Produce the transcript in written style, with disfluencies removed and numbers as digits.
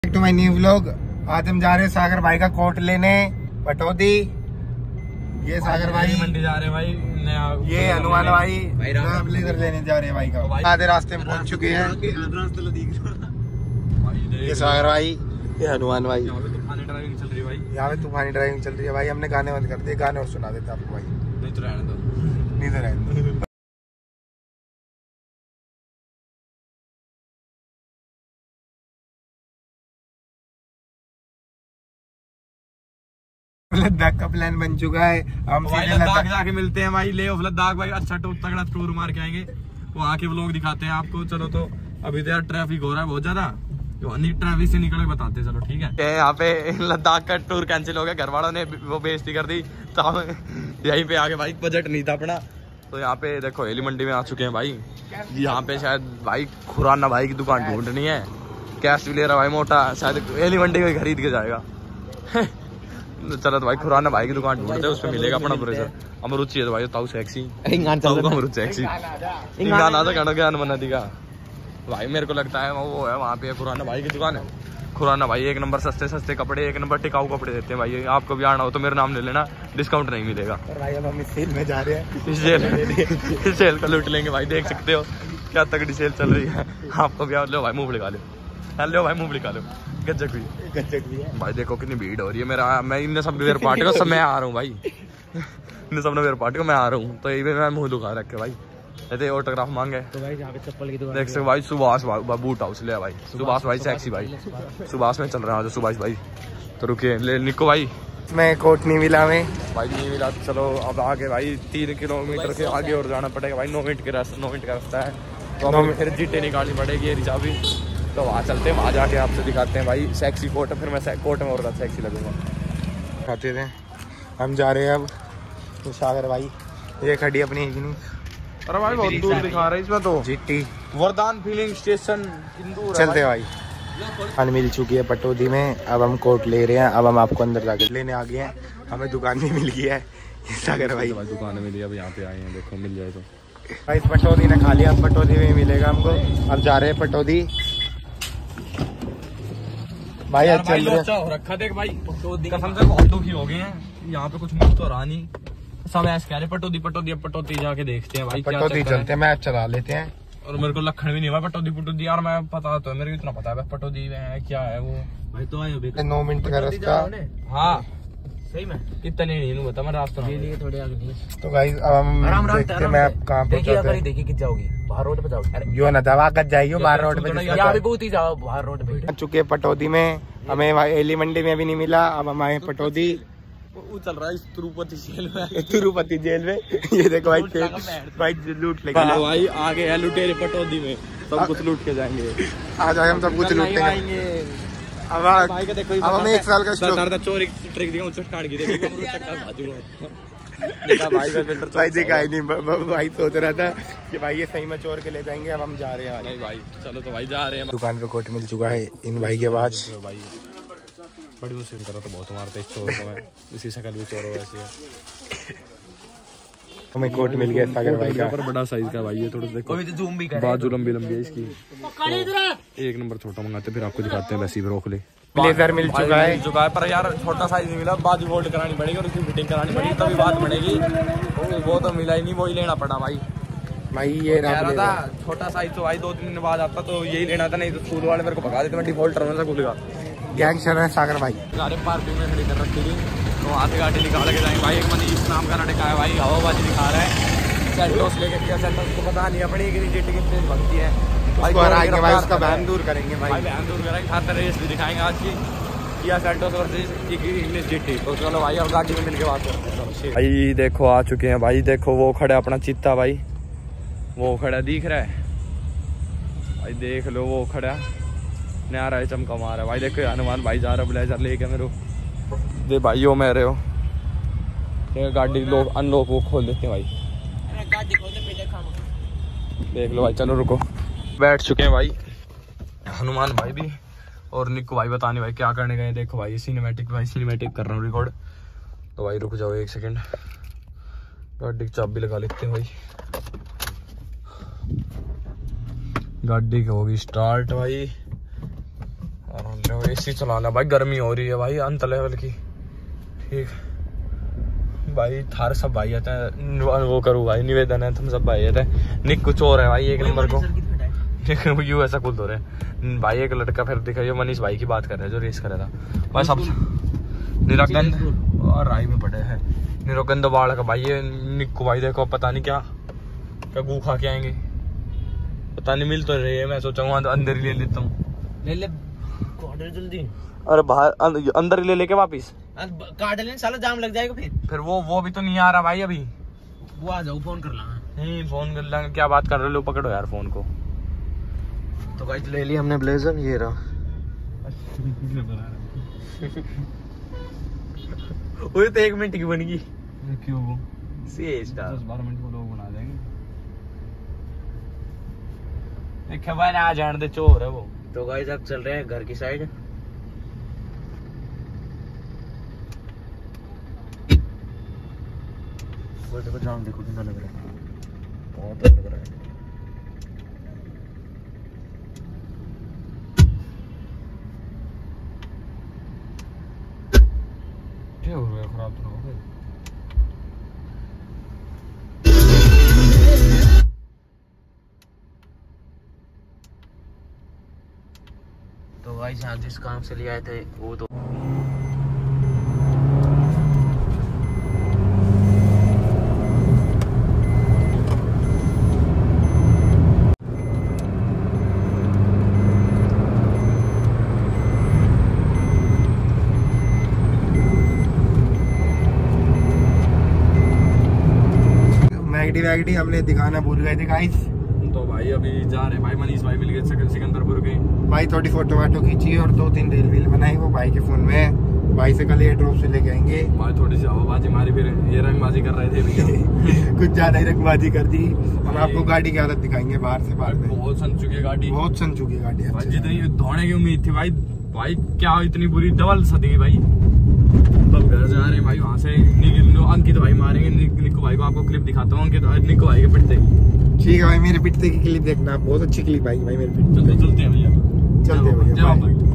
To my new vlog. आज हम जा रहे हैं सागर भाई का कोट लेने पटौदी। ये सागर भाई मंडी जा रहे हैं भाई नया। ये हनुमान भाई ब्लेजर लेने जा रहे हैं भाई का। आधे रास्ते में पहुंच चुके हैं। ये सागर भाई, ये हनुमान भाई। यहाँ पे तूफानी ड्राइविंग चल रही है भाई। यहाँ पे तूफानी ड्राइविंग चल रही है भाई। हमने गाने बंद कर दिए, गाने और सुना देते आपको भाई। नहीं तो रहने दो, नहीं तो रहने दो। लद्दाख का प्लान बन चुका है। हम सीधे लद्दाख जाके मिलते हैं भाई। ले ऑफ लद्दाख भाई अच्छा तगड़ा टूर मार के आएंगे। वहाँ के व्लॉग दिखाते हैं आपको। चलो तो अभी तो यार ट्रैफिक हो रहा है बहुत ज्यादा, तो ट्रैफिक से निकल के बताते हैं। चलो ठीक है। यहाँ पे लद्दाख का टूर कैंसिल हो गया, घर वालों ने वो बेइज्जती कर दी, तो हम यहीं पे आगे भाई बजट नहीं था अपना। तो यहाँ पे देखो हेली मंडी में आ चुके हैं भाई। यहाँ पे शायद भाई खुराना भाई की दुकान ढूंढनी है। कैश भी ले रहा भाई मोटा, शायद हेली मंडी में खरीद के जाएगा। चलो तो भाई खुराना भाई की दुकान ढूंढते हैं, उसमें मिलेगा अपना ब्रेजर। अमरूद चाहिए तो भाई ताऊ सेक्सी, अमरूद सेक्सी गाना तो कहना ज्ञान बना देगा भाई। मेरे को लगता है वो है वहाँ पे खुराना भाई की दुकान है। खुराना भाई एक नंबर सस्ते सस्ते कपड़े, एक नंबर टिकाऊ कपड़े देते हैं भाई। आपको भी आना हो तो मेरा नाम ले लेना, डिस्काउंट नहीं मिलेगा भाई। अब हम इस सेल में जा रहे हैं। इस सेल को लूट लेंगे भाई। देख सकते हो क्या तगड़ी सेल चल रही है। आपको भी लो भाई, मूंगफली खा लो, लो भाई मूंगफली खा लो। गज्जक भी है भाई। देखो कितनी भीड़ हो रही है। मैं इन सब वेयर पार्टी को सब मैं आ रहा हूँ भाई। इन सब वेयर पार्टी को मैं आ रहा हूँ, तो ये मैं मुँह दुखा रखे भाई। ऐसे ऑटोग्राफ मांगे तो भाई यहाँ पे चप्पल की दुकान देख सकते भाई। सुभाष बूट हाउस ले भाई। सुभाष भाई सेक्सी भाई। सुभाष में चल रहा है सुभाष भाई। तो रुकिए ले निको भाई। मैं कोट नहीं मिला में भाई, नहीं मिला। चलो अब आगे भाई 3 किलोमीटर के आगे और जाना पड़ेगा भाई। 9 मिनट का रास्ता है, तो हमें फिर जीटे निकालनी पड़ेगी ये रिचा भी। तो वहाँ चलते हैं, वहाँ जाके आपसे दिखाते हैं भाई सेक्सी कोट। फिर मैं कोट में और ज़्यादा सेक्सी लगूंगा। खाते थे। हम जा रहे हैं अब तो सागर भाई। ये खड़ी अपनी इवनिंग। अरे भाई बहुत दूर दिखा रहा है इसमें तो। जीटी वरदान फिलिंग स्टेशन इंदौर चलते भाई। दुकान मिल चुकी है पटौदी में। अब हम कोट ले रहे हैं। अब हम आपको अंदर जाके लेने आ गए हैं। हमें दुकान भी मिल गई है। सागर भाई दुकान मिली, अब यहाँ पे आए हैं, देखो मिल जाए तो भाई। पटौदी ने खा लिया, अब पटौदी में मिलेगा हमको। अब जा रहे हैं पटौदी भाई। अच्छा रखा देख भाई, कसम से बहुत दुखी हो गए हैं। यहाँ पे कुछ मिल तो रहा नहीं, सब ऐसे कह रहे पटौदी पटौदी। अब पटौदी जाके देखते हैं भाई। पटौदी चलते हैं, मैप चला लेते हैं। और मेरे को लखन भी नहीं हुआ पटौदी पटौदी यार। मैं पता तो है, मेरे को इतना पता है पटौदी में है क्या है वो भाई। तो आए 9 मिनट का रास्ता। हाँ सही में कितना नहीं बता मैं रास्ता लिए थोड़े आगे। तो गाइस अब हम देखते हैं मैप कहाँ पहुँचाते हैं। देखिए कित जाओगी, बाहर रोड पे जाओगी। यो न दवा कर जाइयो बाहर रोड पे। यहाँ भी बहुत ही जाओ बाहर रोड पे। चुके पटौदी में। हमें हेली मंडी में भी नहीं मिला। अब हम आए पटौदी। वो चल रहा है तिरुपति जेल में। तिरुपति जेल में। ये देखो भाई भाई लूट लेंगे भाई। आगे है लुटेरे पटौदी में, सब कुछ लूट के जाएंगे। आज हम सब कुछ लूटेंगे। अब हम 1 साल का चोरी ट्रिक दिया काट भाई दिखाई नहीं। भाई सोच रहा था कि भाई ये सही में चोर के ले जाएंगे। अब हम जा रहे हैं भाई। चलो तो भाई जा रहे हैं। दुकान पे कोट मिल चुका है इन भाई के पास। भाई बड़ी मुश्किल करो तो बहुत मारते इस चोर को। मैं इसी शक्ल भी चोर हो वैसे है। हमें कोट मिल गया सागर भाई का। पर बड़ा साइज का भाई ये थोड़ा देखो, बाजू लंबी लंबी है इसकी। तो 1 नंबर छोटा मंगाते फिर आपको दिखाते हैं। वैसे ही रोक ले। ब्लेजर मिल चुका है पर यार छोटा साइज नहीं मिला। बाजू फोल्ड करानी पड़ेगी और उसकी फिटिंग करानी पड़ेगी, तभी बात बनेगी। वो तो मिला ही नहीं, वो ही लेना पड़ा भाई। भाई ये रहा था छोटा साइज तो भाई 2-3 दिन बाद आता तो यही लेना था, नहीं तो स्कूल वाले मेरे को भगा देते। मैं डिफॉल्ट टर्मिनल से खुलेगा। गैंगस्टर है सागर भाई। गाड़ी पार्किंग में खड़ी कर रखी थी, तो वहाँ से गाड़ी निकाल के जाएंगे भाई। एक मनीष नाम का लड़का है भाई, हवाबाजी दिखा रहा है। सेल्टोस लेके किया। सेल्टोस को पता नहीं अपनी जीटी कितनी बनती है भाई। उसका वैन दूर करेंगे भाई। वैन दूर करेंगे। हर रेस भी दिखाएंगे आज की। Kia Seltos versus English GT. तो चलो भाई अब गाड़ी में मिलके बात करते हैं भाई। देखो आ चुके हैं भाई। देखो वो खड़ा अपना चीता भाई, वो खड़ा दिख रहा है भाई। देख लो वो खड़ा नया रहा है, चमका मार है भाई। देखो हनुमान भाई जा रहा ब्लेजर लेके मेरे दे भाई। यो मेरे हो गाड़ी लोग अनलॉक वो खोल देते हैं भाई। गाड़ी खोल दे पहले। देख लो भाई। चलो रुको, बैठ चुके हैं भाई हनुमान भाई भी और निक्को भाई। बताने भाई क्या करने गए। देखो भाई सिनेमैटिक भाई, सिनेमैटिक कर रहा हूँ रिकॉर्ड। तो भाई रुक जाओ 1 सेकंड। गाड़ी की चाबी लगा लेते हैं भाई। गाड़ी की होगी स्टार्ट भाई। और रहे हो, एसी चलाना भाई, गर्मी हो रही है भाई अंत लेवल की। ठीक भाई थार सब भाई आते हैं, वो करूँ भाई निवेदन है, तुम सब भाई आते हैं। निक कुछ और है भाई एक नंबर को यू ऐसा कुछ हो रहा है भाई। एक लड़का फिर दिखाइए, मनीष भाई की बात कर रहे हैं जो रेस कर रहा था भाई। सब निरागंध और राय में पड़े हैं, निरागंध बाढ़ का भाई। ये निक्कू भाई देखो पता नहीं क्या गू खा के आएंगे, पता नहीं मिल तो रही है। मैं सोचा अंदर ही ले लेता हूँ, ले ले जल्दी। अरे बाहर अंदर ही ले लेके वापिस काट लेने, साला जाम लग जाएगा फिर वो भी तो नहीं आ रहा भाई अभी। वो आ जाओ, फोन कर लाना। नहीं फोन कर लेंगे, क्या बात कर रहे हो, पकड़ो यार फोन को। तो गाइस ले लिया हमने ब्लेजर, ये रहा। वो तो 1 मिनट की बन गई। क्यों? 10-12 मिनट को लोग बना देंगे। देखा भाई आ जाने दे, चोर है वो। तो गाइस अब चल रहे हैं घर की साइड। वो देखो जाम, देखो कितना लग रहा है, बहुत लग रहा है। क्या हो रहा है, खराब तो ना हो गई? तो गाइस यहाँ जिस काम से ले आए थे वो तो मैगडी हमने दिखाना भूल गए थे गाइस। तो भाई अभी जा रहे भाई, मनीष भाई मिल गए सिकंदरपुर के भाई। थोड़ी फोटो वाटो खींची और 2-3 रील वील बनाई, वो भाई के फोन में। भाई से कल एयर ड्रॉप से लेके आएंगे भाई। थोड़ी सी हवाबाजी मारी, फिर ये रंगबाजी कर रहे थे भैया। कुछ ज्यादा ही रंगबाजी कर दी। हम आपको गाड़ी की हालत दिखाएंगे बाहर से, बाहर में बहुत सन चुकी है गाड़ी, बहुत सन चुकी है गाड़ी। भाई जितनी धोने की उम्मीद थी भाई, भाई क्या इतनी बुरी डबल सदी भाई। तब घर जा रहे हैं भाई, वहाँ से अंकित भाई मारेंगे निक्कू भाई को। आपको क्लिप दिखाता हूँ अंकित निक्कू भाई के पिटते की। ठीक है भाई, मेरे पिटते की क्लिप देखना, बहुत अच्छी क्लिप आई भाई मेरे पिटते। चलते हैं भैया, चलते हैं भैया।